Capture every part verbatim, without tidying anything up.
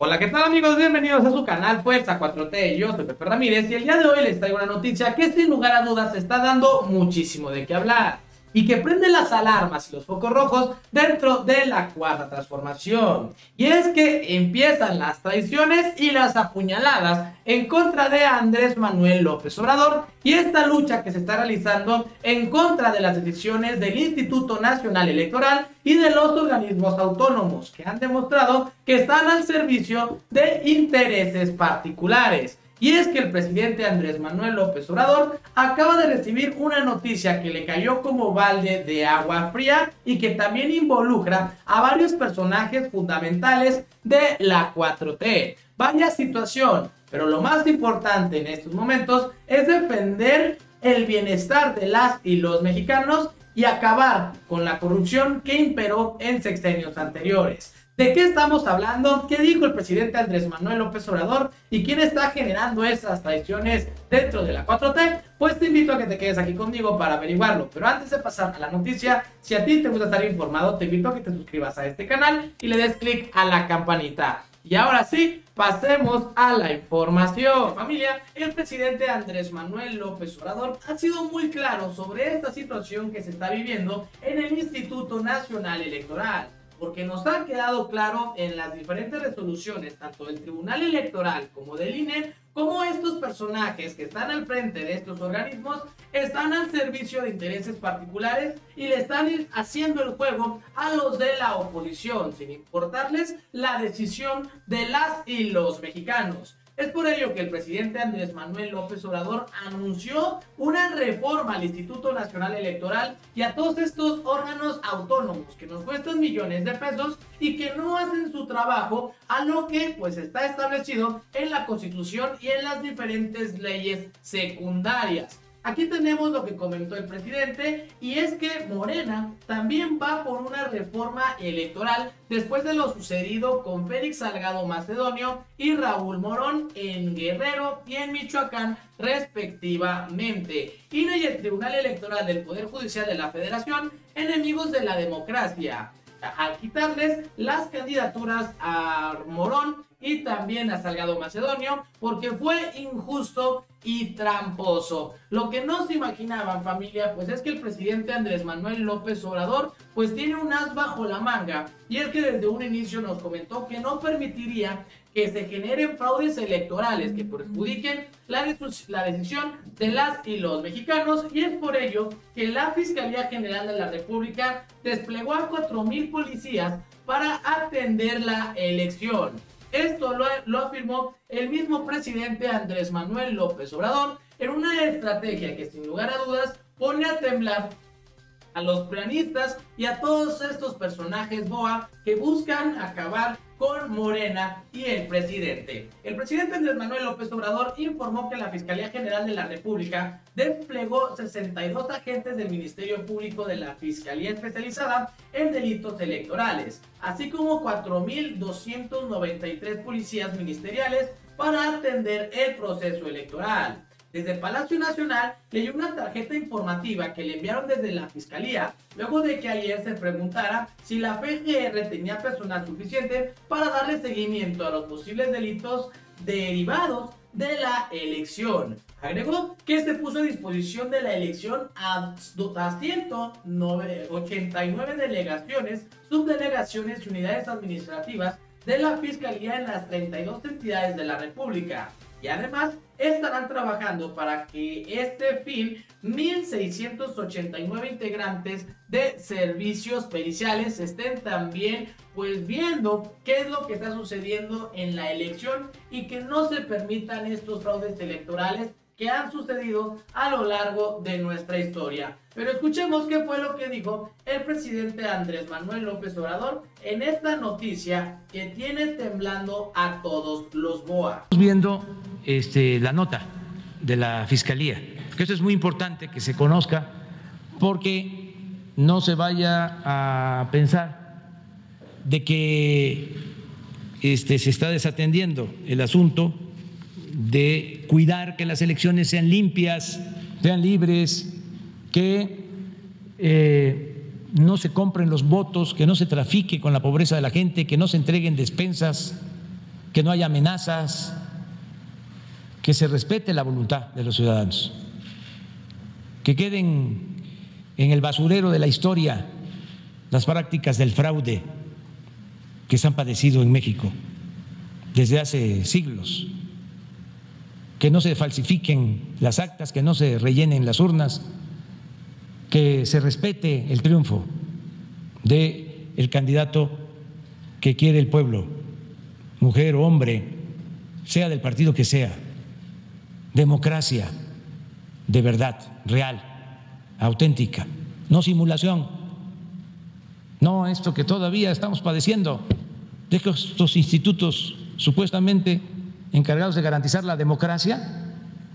Hola, ¿qué tal amigos? Bienvenidos a su canal Fuerza cuatro T. Yo soy Pepe Ramírez y el día de hoy les traigo una noticia que sin lugar a dudas está dando muchísimo de qué hablar y que prende las alarmas y los focos rojos dentro de la cuarta transformación. Y es que empiezan las traiciones y las apuñaladas en contra de Andrés Manuel López Obrador y esta lucha que se está realizando en contra de las decisiones del Instituto Nacional Electoral y de los organismos autónomos que han demostrado que están al servicio de intereses particulares. Y es que el presidente Andrés Manuel López Obrador acaba de recibir una noticia que le cayó como balde de agua fría y que también involucra a varios personajes fundamentales de la cuatro T. Vaya situación, pero lo más importante en estos momentos es defender el bienestar de las y los mexicanos y acabar con la corrupción que imperó en sexenios anteriores. ¿De qué estamos hablando? ¿Qué dijo el presidente Andrés Manuel López Obrador? ¿Y quién está generando esas traiciones dentro de la cuatro T? Pues te invito a que te quedes aquí conmigo para averiguarlo. Pero antes de pasar a la noticia, si a ti te gusta estar informado, te invito a que te suscribas a este canal y le des clic a la campanita. Y ahora sí, pasemos a la información. Familia, el presidente Andrés Manuel López Obrador ha sido muy claro sobre esta situación que se está viviendo en el Instituto Nacional Electoral. Porque nos ha quedado claro en las diferentes resoluciones, tanto del Tribunal Electoral como del I N E, cómo estos personajes que están al frente de estos organismos están al servicio de intereses particulares y le están haciendo el juego a los de la oposición, sin importarles la decisión de las y los mexicanos. Es por ello que el presidente Andrés Manuel López Obrador anunció una reforma al Instituto Nacional Electoral y a todos estos órganos autónomos que nos cuestan millones de pesos y que no hacen su trabajo a lo que pues está establecido en la Constitución y en las diferentes leyes secundarias. Aquí tenemos lo que comentó el presidente y es que Morena también va por una reforma electoral después de lo sucedido con Félix Salgado Macedonio y Raúl Morón en Guerrero y en Michoacán respectivamente. I N E y el Tribunal Electoral del Poder Judicial de la Federación, enemigos de la democracia, al quitarles las candidaturas a Morón y también a Salgado Macedonio porque fue injusto y tramposo. Lo que no se imaginaban, familia, pues es que el presidente Andrés Manuel López Obrador pues tiene un as bajo la manga y es que desde un inicio nos comentó que no permitiría que se generen fraudes electorales que perjudiquen la, la decisión de las y los mexicanos, y es por ello que la Fiscalía General de la República desplegó a cuatro mil policías para atender la elección. Esto lo, lo afirmó el mismo presidente Andrés Manuel López Obrador en una estrategia que sin lugar a dudas pone a temblar a los prianistas y a todos estos personajes boa que buscan acabar con Morena y el presidente. El presidente Andrés Manuel López Obrador informó que la Fiscalía General de la República desplegó sesenta y dos agentes del Ministerio Público de la Fiscalía Especializada en Delitos Electorales, así como cuatro mil doscientos noventa y tres policías ministeriales para atender el proceso electoral. Desde Palacio Nacional leyó una tarjeta informativa que le enviaron desde la Fiscalía, luego de que ayer se preguntara si la P G R tenía personal suficiente para darle seguimiento a los posibles delitos derivados de la elección. Agregó que se puso a disposición de la elección a ciento ochenta y nueve delegaciones, subdelegaciones y unidades administrativas de la Fiscalía en las treinta y dos entidades de la República. Y además estarán trabajando para que este fin mil seiscientos ochenta y nueve integrantes de servicios periciales estén también pues viendo qué es lo que está sucediendo en la elección y que no se permitan estos fraudes electorales que han sucedido a lo largo de nuestra historia. Pero escuchemos qué fue lo que dijo el presidente Andrés Manuel López Obrador en esta noticia que tiene temblando a todos los boa. Viendo este, la nota de la Fiscalía, que eso es muy importante que se conozca porque no se vaya a pensar de que este, se está desatendiendo el asunto de cuidar que las elecciones sean limpias, sean libres, que eh, no se compren los votos, que no se trafique con la pobreza de la gente, que no se entreguen despensas que no haya amenazas, que se respete la voluntad de los ciudadanos, que queden en el basurero de la historia las prácticas del fraude que se han padecido en México desde hace siglos, que no se falsifiquen las actas, que no se rellenen las urnas, que se respete el triunfo del candidato que quiere el pueblo, mujer o hombre, sea del partido que sea. Democracia de verdad, real, auténtica, no simulación, no esto que todavía estamos padeciendo de estos institutos supuestamente encargados de garantizar la democracia,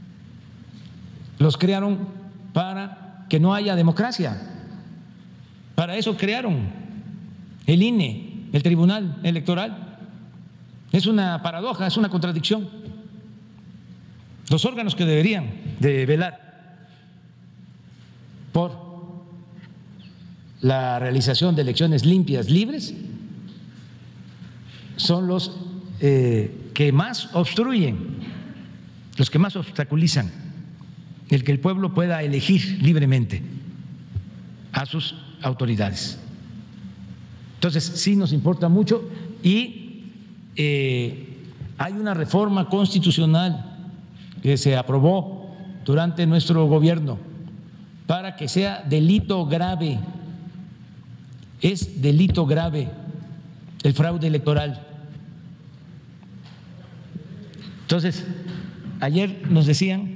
los crearon para que no haya democracia. Para eso crearon el I N E, el Tribunal Electoral. Es una paradoja, es una contradicción. Los órganos que deberían de velar por la realización de elecciones limpias, libres, son los eh, que más obstruyen, los que más obstaculizan el que el pueblo pueda elegir libremente a sus autoridades. Entonces, sí nos importa mucho y eh, hay una reforma constitucional que se aprobó durante nuestro gobierno para que sea delito grave, es delito grave el fraude electoral. Entonces, ayer nos decían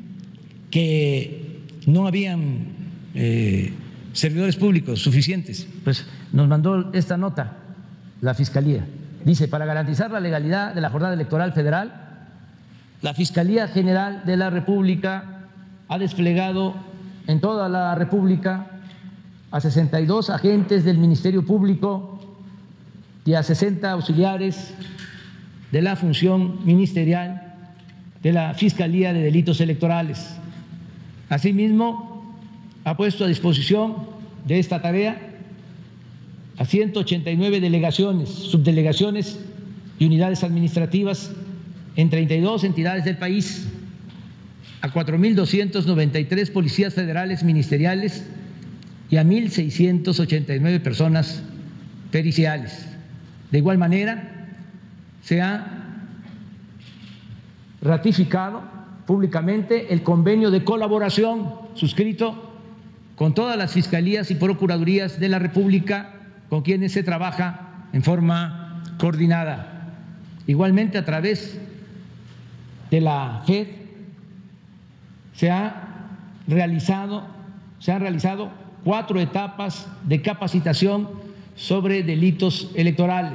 que no habían eh, servidores públicos suficientes, pues nos mandó esta nota la Fiscalía. Dice, para garantizar la legalidad de la jornada electoral federal, la Fiscalía General de la República ha desplegado en toda la República a sesenta y dos agentes del Ministerio Público y a sesenta auxiliares de la función ministerial de la Fiscalía de Delitos Electorales. Asimismo, ha puesto a disposición de esta tarea a ciento ochenta y nueve delegaciones, subdelegaciones y unidades administrativas en treinta y dos entidades del país, a cuatro mil doscientos noventa y tres policías federales ministeriales y a mil seiscientas ochenta y nueve personas periciales. De igual manera, se ha ratificado públicamente el convenio de colaboración suscrito con todas las fiscalías y procuradurías de la República con quienes se trabaja en forma coordinada. Igualmente, a través de la F E D se ha realizado, se han realizado cuatro etapas de capacitación sobre delitos electorales.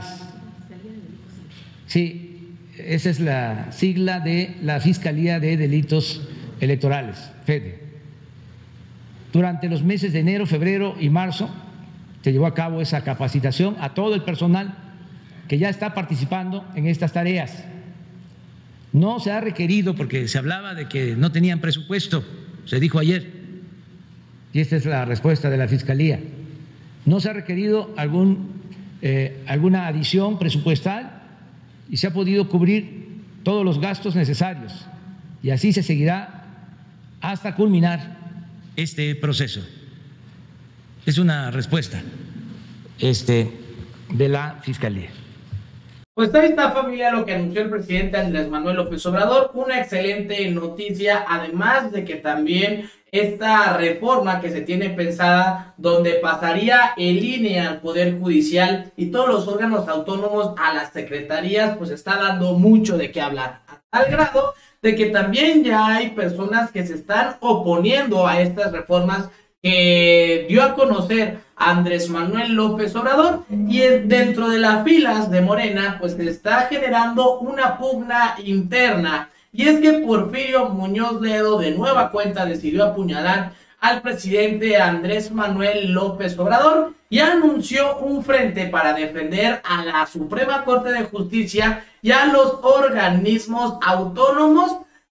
Sí, esa es la sigla de la Fiscalía de Delitos Electorales, F E D. Durante los meses de enero, febrero y marzo se llevó a cabo esa capacitación a todo el personal que ya está participando en estas tareas. No se ha requerido, porque se hablaba de que no tenían presupuesto, se dijo ayer, y esta es la respuesta de la Fiscalía, no se ha requerido algún, eh, alguna adición presupuestal y se ha podido cubrir todos los gastos necesarios y así se seguirá hasta culminar este proceso. Es una respuesta este, de la Fiscalía. Pues ahí está, familia, lo que anunció el presidente Andrés Manuel López Obrador, una excelente noticia, además de que también esta reforma que se tiene pensada, donde pasaría el I N E al Poder Judicial y todos los órganos autónomos a las secretarías, pues está dando mucho de qué hablar, al grado de que también ya hay personas que se están oponiendo a estas reformas que dio a conocer Andrés Manuel López Obrador, y dentro de las filas de Morena pues se está generando una pugna interna, y es que Porfirio Muñoz Ledo de nueva cuenta decidió apuñalar al presidente Andrés Manuel López Obrador y anunció un frente para defender a la Suprema Corte de Justicia y a los organismos autónomos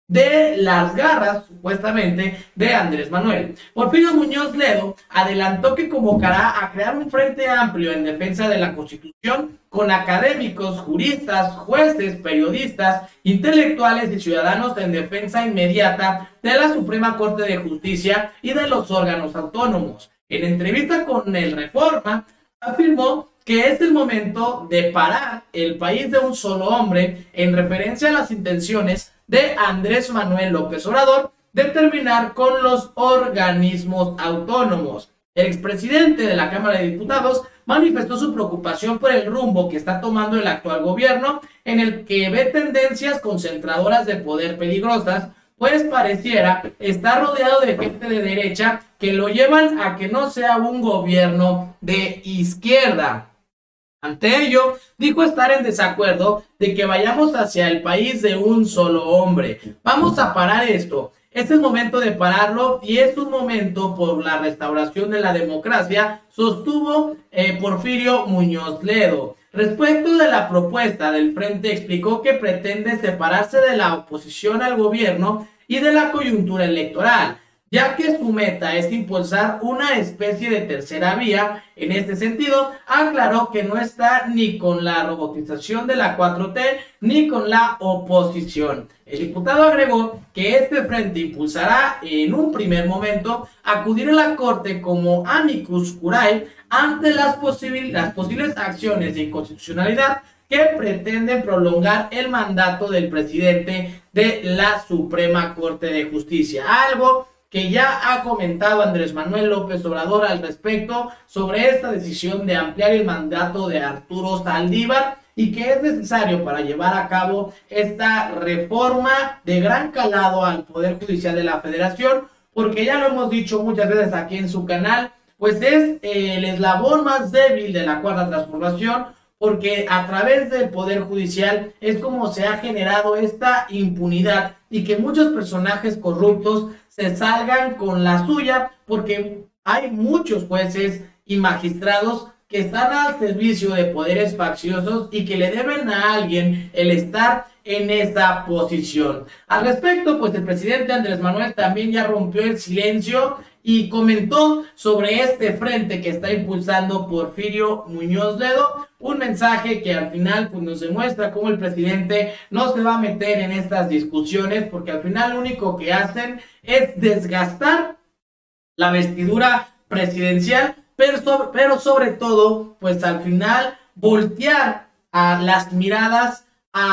de las garras, supuestamente, de Andrés Manuel. Porfirio Muñoz Ledo adelantó que convocará a crear un frente amplio en defensa de la Constitución con académicos, juristas, jueces, periodistas, intelectuales y ciudadanos en defensa inmediata de la Suprema Corte de Justicia y de los órganos autónomos. En entrevista con el Reforma, afirmó que es el momento de parar el país de un solo hombre en referencia a las intenciones de Andrés Manuel López Obrador de terminar con los organismos autónomos. El expresidente de la Cámara de Diputados manifestó su preocupación por el rumbo que está tomando el actual gobierno, en el que ve tendencias concentradoras de poder peligrosas, pues pareciera estar rodeado de gente de derecha que lo llevan a que no sea un gobierno de izquierda. Ante ello, dijo estar en desacuerdo de que vayamos hacia el país de un solo hombre. Vamos a parar esto. Es el momento de pararlo y es un momento por la restauración de la democracia, sostuvo eh, Porfirio Muñoz Ledo. Respecto de la propuesta del frente, explicó que pretende separarse de la oposición al gobierno y de la coyuntura electoral, ya que su meta es impulsar una especie de tercera vía. En este sentido, aclaró que no está ni con la robotización de la cuatro T ni con la oposición. El diputado agregó que este frente impulsará en un primer momento acudir a la Corte como amicus curiae ante las, posibil- las posibles acciones de inconstitucionalidad que pretenden prolongar el mandato del presidente de la Suprema Corte de Justicia, algo que ya ha comentado Andrés Manuel López Obrador al respecto sobre esta decisión de ampliar el mandato de Arturo Saldívar y que es necesario para llevar a cabo esta reforma de gran calado al Poder Judicial de la Federación, porque ya lo hemos dicho muchas veces aquí en su canal, pues es el eslabón más débil de la Cuarta Transformación, porque a través del Poder Judicial es como se ha generado esta impunidad y que muchos personajes corruptos se salgan con la suya, porque hay muchos jueces y magistrados que están al servicio de poderes facciosos y que le deben a alguien el estar en esa posición. Al respecto, pues el presidente Andrés Manuel también ya rompió el silencio y comentó sobre este frente que está impulsando Porfirio Muñoz Ledo, un mensaje que al final pues nos demuestra cómo el presidente no se va a meter en estas discusiones, porque al final lo único que hacen es desgastar la vestidura presidencial, pero sobre, pero sobre todo, pues al final voltear a las miradas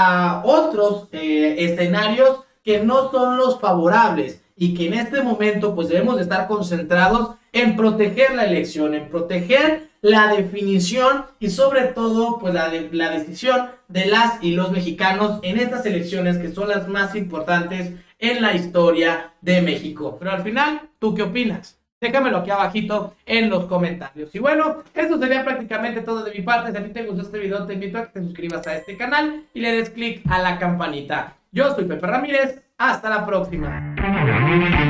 a otros eh, escenarios que no son los favorables y que en este momento pues debemos de estar concentrados en proteger la elección, en proteger la definición y sobre todo pues la, de, la decisión de las y los mexicanos en estas elecciones que son las más importantes en la historia de México. Pero al final, ¿tú qué opinas? Déjamelo aquí abajito en los comentarios. Y bueno, eso sería prácticamente todo de mi parte. Si a ti te gustó este video, te invito a que te suscribas a este canal y le des click a la campanita. Yo soy Pepe Ramírez. Hasta la próxima.